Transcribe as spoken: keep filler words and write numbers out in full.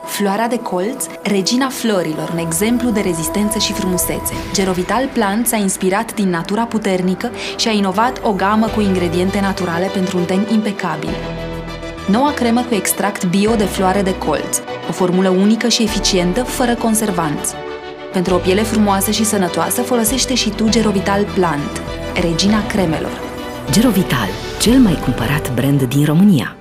Floarea de colț, regina florilor, un exemplu de rezistență și frumusețe. Gerovital Plant s-a inspirat din natura puternică și a inovat o gamă cu ingrediente naturale pentru un ten impecabil. Noua cremă cu extract bio de floare de colț, o formulă unică și eficientă, fără conservanți. Pentru o piele frumoasă și sănătoasă, folosește și tu Gerovital Plant, regina cremelor. Gerovital, cel mai cumpărat brand din România.